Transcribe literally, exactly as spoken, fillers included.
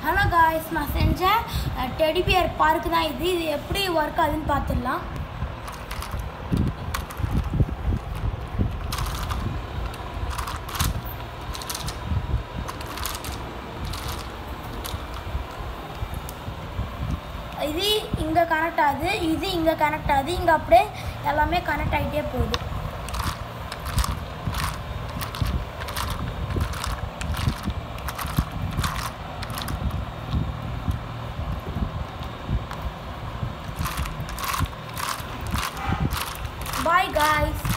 Hello guys, நான் செஞ்ச teddy bear park தான் இது இது எப்படி ஒர்க் ஆகுதுன்னு பார்த்துடலாம். இது இங்கே கனெக்ட் ஆகுது, இது இங்கே கனெக்ட் ஆகுது, இங்கே அப்படியே எல்லாமே கனெக்ட் ஆகிட்டே போகுது. Bye guys.